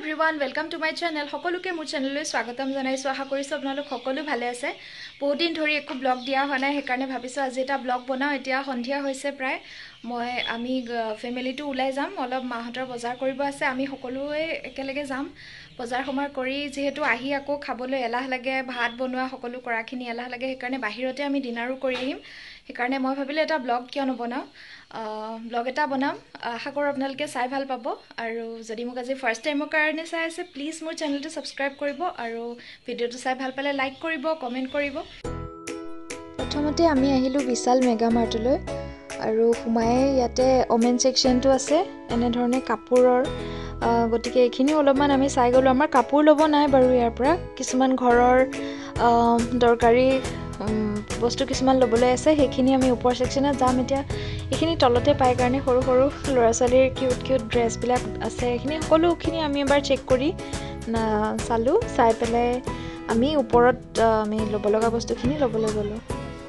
everyone, welcome to my channel. সকলোকে মোৰ চেনেললৈ স্বাগতম জনাইছো। আশা কৰিছো আপোনালোক সকলো ভালে আছে। বহুত দিন ধৰি একো ব্লগ দিয়া হোৱা নাই, সেইকাৰণে ভাবিছো আজি এটা ব্লগ বনাও। এতিয়া সন্ধিয়া হৈছে প্ৰায়। আমি ফ্যামিলিটো ওলাই যাম, অলপ মাহতৰ বজাৰ কৰিব আছে। আমি সকলোৱে একেলগে যাম। বজাৰ সমাৰ কৰি যেহেতু আহি আকৌ খাবলৈ এলাহ লাগে, ভাত বনোৱা সকলো কৰাখিনি এলাহ লাগে, সেইকাৰণে বাহিৰতে আমি ডিনাৰো কৰি আহিম। সেইকাৰণে মই ভাবিলে এটা ব্লগ কিয় নবনাও, ব্লগ এটা বনাম। আশা কৰোঁ আপোনালোকে চাই ভাল পাব। আৰু যদি মোক আজি ফাৰ্ষ্ট টাইমৰ কাৰণে চাই আছে, প্লিজ মোৰ চেনেলটো ছাবস্ক্ৰাইব কৰিব আৰু ভিডিঅ'টো চাই ভাল পালে লাইক কৰিব, কমেণ্ট কৰিব। প্ৰথমতে আমি আহিলোঁ বিশাল মেগা মাৰ্টলৈ আৰু সোমাই ইয়াতে ওমেন ছেকশ্যনটো আছে, এনেধৰণে কাপোৰৰ। গতিকে এইখিনি অলপমান আমি চাই গ'লোঁ। আমাৰ কাপোৰ ল'ব নাই বাৰু ইয়াৰ পৰা, কিছুমান ঘৰৰ দৰকাৰী বস্তু কিছুমান ল'বলৈ আছে, সেইখিনি আমি ওপৰ ছেকশ্যনত যাম। এতিয়া এইখিনি তলতে পাই কাৰণে সৰু সৰু ল'ৰা ছোৱালীৰ কিউট কিউট ড্ৰেছবিলাক আছে। এইখিনি সকলোখিনি আমি এবাৰ চেক কৰি চালোঁ। চাই পেলাই আমি ওপৰত আমি ল'ব লগা বস্তুখিনি ল'বলৈ গ'লোঁ।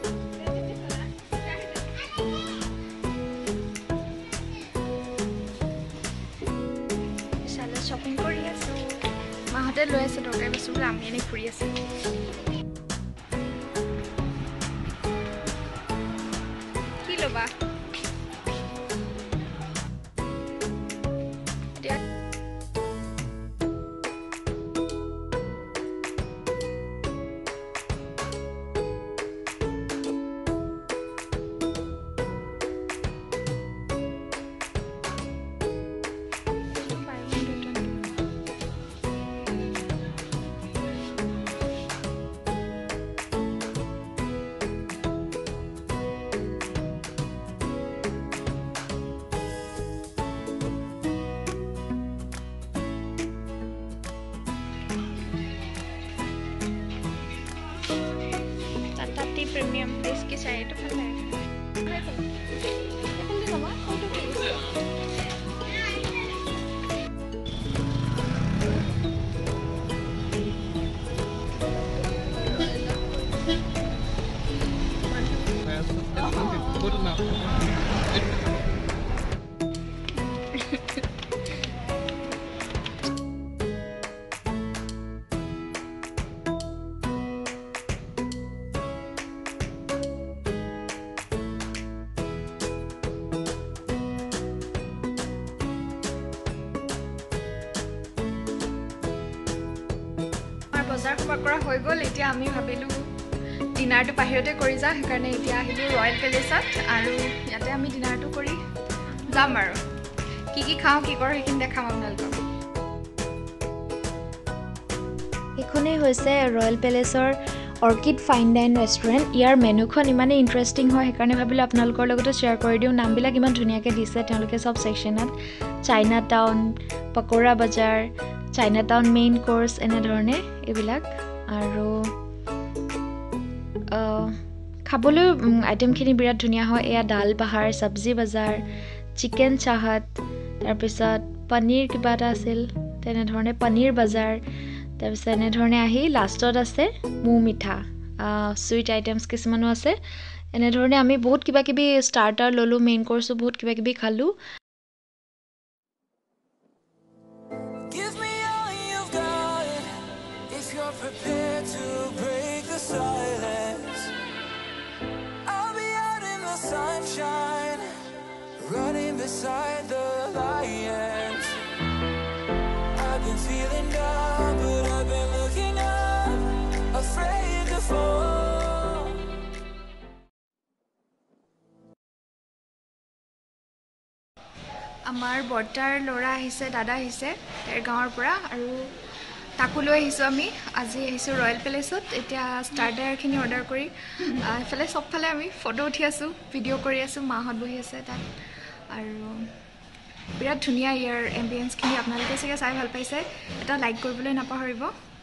শ্বপিং কৰি আছোঁ, মাহঁতে লৈ আছে দৰকাৰী বস্তুবোৰ, আমি এনেই ফুৰি আছোঁ। কি ল'বা? প্ৰিমিয়াম বেছকে চাই এইটো ভাল লাগে। বজাৰ সমাৰ কৰা হৈ গ'ল। এতিয়া আমি ভাবিলোঁ ডিনাৰটো বাহিৰতে কৰি যাওঁ, সেইকাৰণে এতিয়া আহিলোঁ ৰয়েল পেলেচত আৰু ইয়াতে আমি ডিনাৰটো কৰি যাম। আৰু কি খাওঁ কি কৰোঁ সেইখিনি দেখাম আপোনালোকক। এইখনেই হৈছে ৰয়েল পেলেচৰ অৰ্কিড ফাইন ডাইন ৰেষ্টুৰেণ্ট। ইয়াৰ মেনুখন ইমানেই ইণ্টাৰেষ্টিং হয়, সেইকাৰণে ভাবিলোঁ আপোনালোকৰ লগতো শ্বেয়াৰ কৰি দিওঁ। নামবিলাক ইমান ধুনীয়াকৈ দিছে তেওঁলোকে চব ছেকশ্যনত। চাইনা টাউন, পকৰা বজাৰ, চাইনা টাউন মেইন কোৰ্চ, এনেধৰণে এইবিলাক। আৰু খাবলৈ আইটেমখিনি বিৰাট ধুনীয়া হয়। এয়া দাল বাহাৰ, চব্জি বজাৰ, চিকেন চাহাত, তাৰপিছত পনীৰ কিবা এটা আছিল, তেনেধৰণে পনীৰ বজাৰ। তাৰপিছত এনেধৰণে আহি লাষ্টত আছে মৌ মিঠা, চুইট আইটেমছ কিছুমানো আছে। এনেধৰণে আমি বহুত কিবা কিবি ষ্টাৰ্টাৰ ল'লোঁ, মেইন কোৰ্চো বহুত কিবা কিবি খালোঁ। Prepare to break the silence. I'll be out in the sunshine, running beside the lions. I've been feeling down, but I've been looking up, afraid to fall. আমাৰ বৰ্তাৰ ল'ৰা আহিছে, দাদা আহিছে তেওঁৰ গাঁৱৰ পৰা, আৰু তাকো লৈ আহিছোঁ আমি। আজি আহিছোঁ ৰয়েল পেলেচত। এতিয়া ষ্টাৰ্টাৰখিনি অৰ্ডাৰ কৰি এইফালে চবফালে আমি ফটো উঠি আছোঁ, ভিডিঅ' কৰি আছোঁ। মাহঁত বহি আছে তাত, আৰু বিৰাট ধুনীয়া ইয়াৰ এম্বিয়েঞ্চখিনি। আপোনালোকে চাগে চাই ভাল পাইছে, এটা লাইক কৰিবলৈ নাপাহৰিব।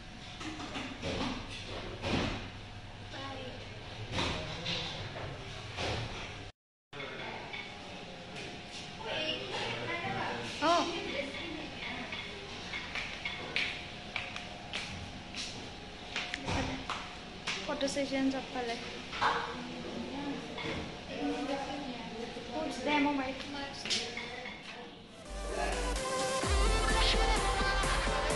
ফটো সেশন চবফালে demo mic.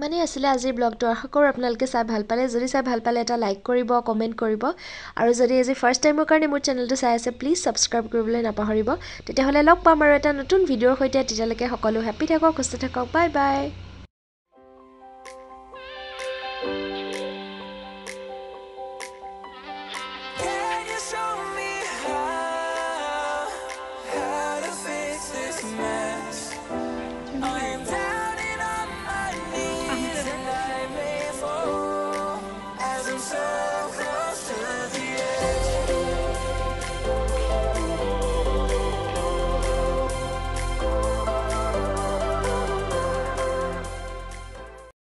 ইমানেই আছিলে আজিৰ ব্লগটো আশা কৰোঁ আপোনালোকে চাই ভাল পালে যদি চাই ভাল পালে এটা লাইক কৰিব কমেণ্ট কৰিব আৰু যদি আজি ফাৰ্ষ্ট টাইমৰ কাৰণে মোৰ চেনেলটো চাই আছে প্লিজ ছাবস্ক্ৰাইব কৰিবলৈ নাপাহৰিব তেতিয়াহ'লে লগ পাম আৰু এটা নতুন ভিডিঅ'ৰ সৈতে তেতিয়ালৈকে সকলো হেপ্পী থাকক সুস্থ থাকক বাই বাই